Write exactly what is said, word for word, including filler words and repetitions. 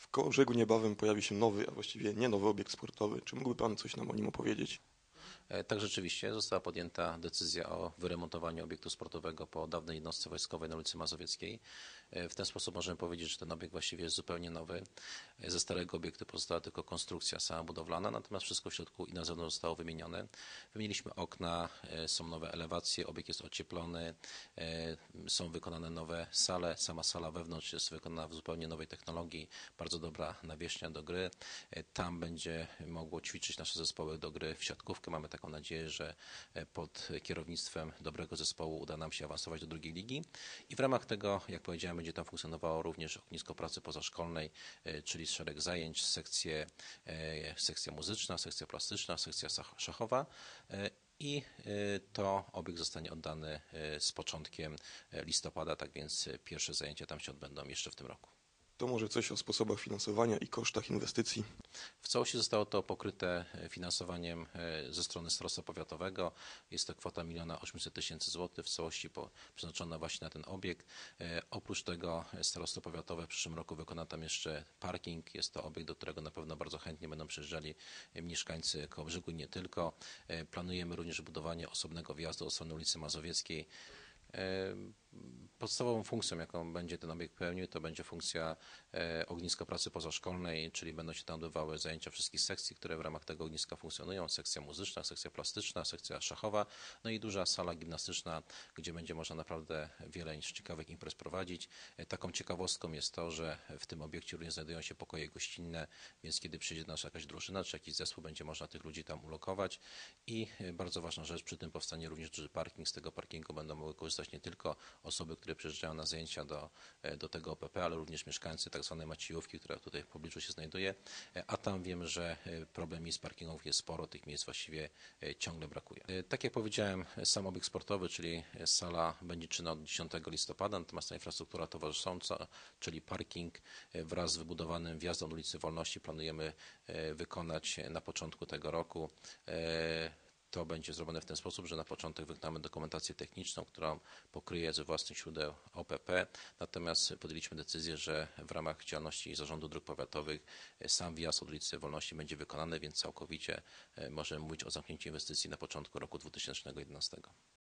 Koło brzegu niebawem pojawi się nowy, a właściwie nie nowy obiekt sportowy. Czy mógłby Pan coś nam o nim opowiedzieć? Tak, rzeczywiście została podjęta decyzja o wyremontowaniu obiektu sportowego po dawnej jednostce wojskowej na ulicy Mazowieckiej. W ten sposób możemy powiedzieć, że ten obiekt właściwie jest zupełnie nowy. Ze starego obiektu pozostała tylko konstrukcja sama budowlana, natomiast wszystko w środku i na zewnątrz zostało wymienione. Wymieniliśmy okna, są nowe elewacje, obiekt jest ocieplony, są wykonane nowe sale. Sama sala wewnątrz jest wykonana w zupełnie nowej technologii, bardzo dobra nawierzchnia do gry. Tam będzie mogło ćwiczyć nasze zespoły do gry w siatkówkę. Mamy taką nadzieję, że pod kierownictwem dobrego zespołu uda nam się awansować do drugiej ligi. I w ramach tego, jak powiedziałem, będzie tam funkcjonowało również ognisko pracy pozaszkolnej, czyli szereg zajęć, sekcje, sekcja muzyczna, sekcja plastyczna, sekcja szachowa. I to obiekt zostanie oddany z początkiem listopada, tak więc pierwsze zajęcia tam się odbędą jeszcze w tym roku. To może coś o sposobach finansowania i kosztach inwestycji? W całości zostało to pokryte finansowaniem ze strony starostwa powiatowego. Jest to kwota miliona osiemset tysięcy złotych, w całości przeznaczona właśnie na ten obiekt. Oprócz tego starostwo powiatowe w przyszłym roku wykona tam jeszcze parking. Jest to obiekt, do którego na pewno bardzo chętnie będą przyjeżdżali mieszkańcy Kołobrzegu i nie tylko. Planujemy również budowanie osobnego wjazdu od strony ulicy Mazowieckiej. Podstawową funkcją, jaką będzie ten obiekt pełnił, to będzie funkcja ogniska pracy pozaszkolnej, czyli będą się tam odbywały zajęcia wszystkich sekcji, które w ramach tego ogniska funkcjonują. Sekcja muzyczna, sekcja plastyczna, sekcja szachowa, no i duża sala gimnastyczna, gdzie będzie można naprawdę wiele ciekawych imprez prowadzić. Taką ciekawostką jest to, że w tym obiekcie również znajdują się pokoje gościnne, więc kiedy przyjdzie nasza jakaś drużyna czy jakiś zespół, będzie można tych ludzi tam ulokować. I bardzo ważna rzecz, przy tym powstanie również duży parking. Z tego parkingu będą mogły korzystać nie tylko osoby, które przyjeżdżają na zajęcia do, do tego O P P, ale również mieszkańcy tak zwanej Maciejówki, która tutaj w pobliżu się znajduje, a tam wiemy, że problem miejsc parkingowych jest sporo, tych miejsc właściwie ciągle brakuje. Tak jak powiedziałem, sam obiekt sportowy, czyli sala będzie czynna od dziesiątego listopada, natomiast ta infrastruktura towarzysząca, czyli parking wraz z wybudowanym wjazdem do ulicy Wolności planujemy wykonać na początku tego roku. To będzie zrobione w ten sposób, że na początek wykonamy dokumentację techniczną, którą pokryje ze własnych źródeł O P P, natomiast podjęliśmy decyzję, że w ramach działalności Zarządu Dróg Powiatowych sam wjazd od ulicy Wolności będzie wykonany, więc całkowicie możemy mówić o zamknięciu inwestycji na początku roku dwa tysiące jedenastego.